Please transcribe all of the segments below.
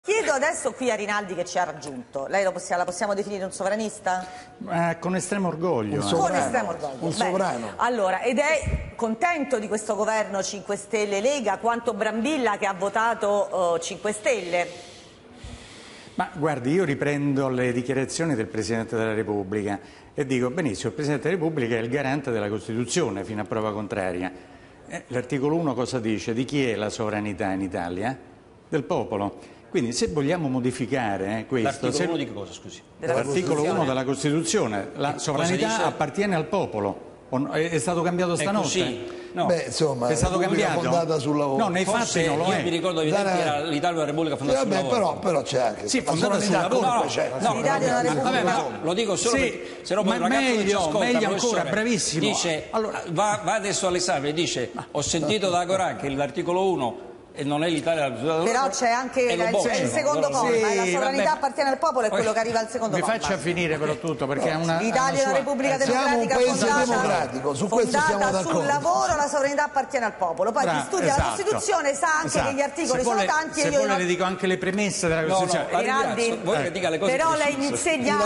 Chiedo adesso qui a Rinaldi che ci ha raggiunto. Lei la possiamo definire un sovranista? Con estremo orgoglio. Con estremo orgoglio. Un sovrano. Allora, ed è contento di questo governo 5 Stelle Lega, quanto Brambilla che ha votato 5 Stelle? Ma guardi, io riprendo le dichiarazioni del Presidente della Repubblica e dico, benissimo, il Presidente della Repubblica è il garante della Costituzione fino a prova contraria. L'articolo 1 cosa dice? Di chi è la sovranità in Italia? Del popolo. Quindi se vogliamo modificare questo... L'articolo 1 di che cosa, scusi? L'articolo 1 della Costituzione, la sovranità appartiene al popolo. È stato cambiato stanotte? Sì. No. Beh, insomma, è stato cambiato? Fondata sul lavoro. No, nei fatti non lo è. Io mi ricordo evidentemente che era l'Italia una repubblica fondata sul lavoro. Però c'è anche sì, fondata sul lavoro. L'Italia è una repubblica. Lo dico solo perché se no poi ma il ragazzo che ci ascolta, meglio ancora, bravissimo. Dice, allora, va adesso all'esame e dice, ho sentito da Agorà che l'articolo 1 e non è l'Italia, però c'è anche il secondo comma, la sovranità appartiene al popolo, è quello che arriva al secondo comma. Mi faccia finire però tutto, perché l'Italia è una repubblica democratica democratico, su questo siamo d'accordo. Sul lavoro la sovranità appartiene al popolo, poi chi studia la Costituzione sa anche che gli articoli sono tanti se vuole le dico anche le premesse della Costituzione. Però lei mi insegna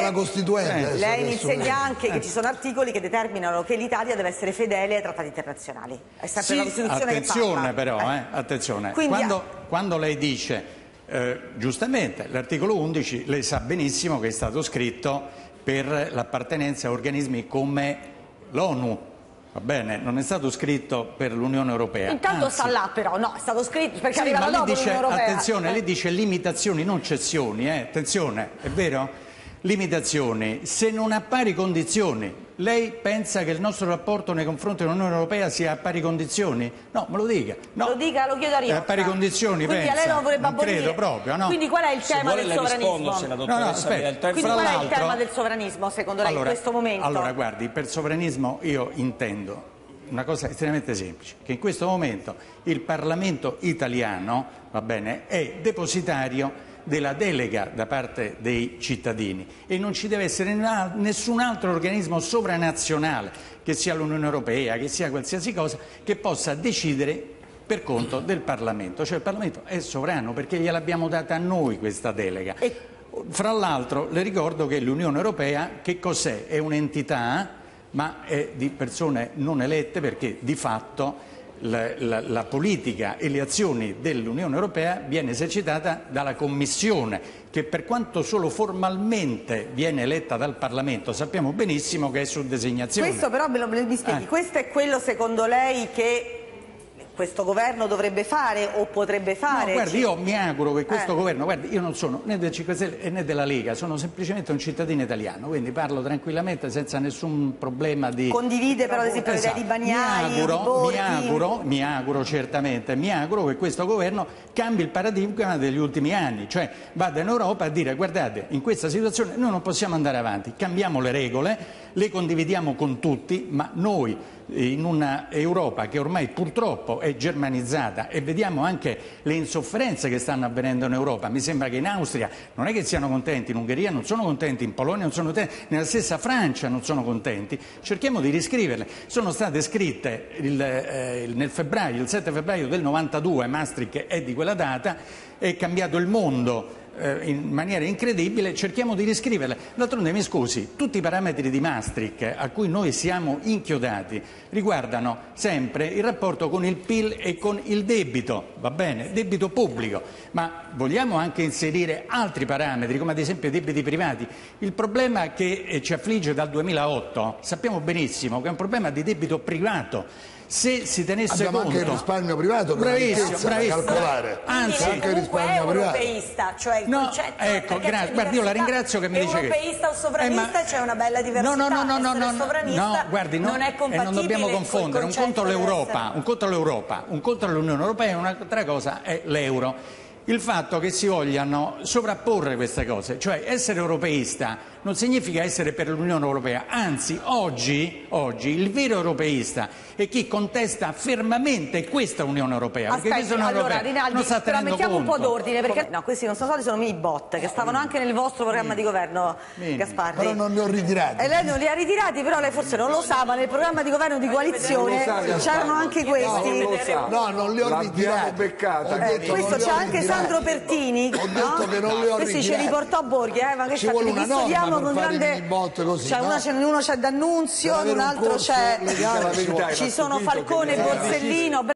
anche che ci sono articoli che determinano che l'Italia deve essere fedele ai trattati internazionali. È sempre la Costituzione che parla. Attenzione però, attenzione. Quando lei dice, giustamente, l'articolo 11, lei sa benissimo che è stato scritto per l'appartenenza a organismi come l'ONU, va bene? Non è stato scritto per l'Unione Europea. Intanto sta là però, no, è stato scritto perché arriva dopo l'Unione Europea. Attenzione, lei dice limitazioni, non cessioni, attenzione, è vero? Limitazioni, se non ha pari condizioni, lei pensa che il nostro rapporto nei confronti dell'Unione Europea sia a pari condizioni? No, me lo dica. No. Lo dica, lo chiedo a Riotta. A pari condizioni, quindi pensa. A lei non vorrebbe abolire. Credo proprio, no. Quindi qual è il tema del sovranismo? Quindi qual è il tema del sovranismo, secondo lei, in questo momento? Allora, guardi, per sovranismo io intendo una cosa estremamente semplice, che in questo momento il Parlamento italiano, va bene, è depositario della delega da parte dei cittadini e non ci deve essere nessun altro organismo sovranazionale, che sia l'Unione Europea, che sia qualsiasi cosa, che possa decidere per conto del Parlamento. Cioè il Parlamento è sovrano perché gliel'abbiamo data a noi questa delega. Fra l'altro le ricordo che l'Unione Europea che cos'è? È un'entità, ma è di persone non elette, perché di fatto la politica e le azioni dell'Unione Europea viene esercitata dalla Commissione, che per quanto solo formalmente viene eletta dal Parlamento, sappiamo benissimo che è su designazione. Questo però mi spieghi, questo è quello secondo lei che questo governo dovrebbe fare o potrebbe fare? No, guardi, io mi auguro che questo governo, guardi, io non sono né del 5 Stelle né della Lega, sono semplicemente un cittadino italiano, quindi parlo tranquillamente senza nessun problema di... Condivide però ad esempio l'idea di Bagnai, mi auguro certamente, mi auguro che questo governo cambi il paradigma degli ultimi anni, cioè vada in Europa a dire guardate, in questa situazione noi non possiamo andare avanti, cambiamo le regole, le condividiamo con tutti, ma noi in una Europa che ormai purtroppo è germanizzata e vediamo anche le insofferenze che stanno avvenendo in Europa, mi sembra che in Austria non è che siano contenti, in Ungheria non sono contenti, in Polonia non sono contenti, nella stessa Francia non sono contenti, cerchiamo di riscriverle. Sono state scritte nel febbraio, il 7 febbraio del 92, Maastricht è di quella data, è cambiato il mondo in maniera incredibile, cerchiamo di riscriverle. D'altronde, mi scusi, tutti i parametri di Maastricht a cui noi siamo inchiodati riguardano sempre il rapporto con il PIL e con il debito, va bene? Debito pubblico, ma vogliamo anche inserire altri parametri, come ad esempio i debiti privati. Il problema che ci affligge dal 2008, sappiamo benissimo che è un problema di debito privato. Se si tenesse conto anche il risparmio privato, bravissimo, da calcolare. Anzi, anche il risparmio europeista, cioè il concetto, ecco, grazie. Guardi, io la ringrazio che mi dice che europeista o sovranista c'è una bella diversità. No, sovranista guardi, non è compatibile. E non dobbiamo confondere, un conto l'Europa, un conto l'Europa, un conto l'Unione Europea e un'altra cosa è l'euro. Il fatto che si vogliano sovrapporre queste cose, cioè essere europeista non significa essere per l'Unione Europea, anzi oggi il vero europeista è chi contesta fermamente questa Unione Europea. Aspetti, perché questa Unione allora Europea Rinaldi, non sta però tenendo mettiamo conto. un po' d'ordine, perché no, questi non sono soldi, sono mini bot che stavano anche nel vostro programma di governo, Gasparri. Però non li ho ritirati. E lei non li ha ritirati, però lei forse non lo sa, ma nel programma di governo di coalizione c'erano anche questi. No, non li ho ritirati. beccata. Questo c'è anche Sandro Pertini. Ho detto che non li ho Questi ce li ritirati. portò Borghi, ma che Ci vuole una norma studiamo per con fare i grande. minibot così, no? Uno c'è D'Annunzio, Per avere un un altro corso c'è. legale La verità è Ci sono Falcone e Borsellino.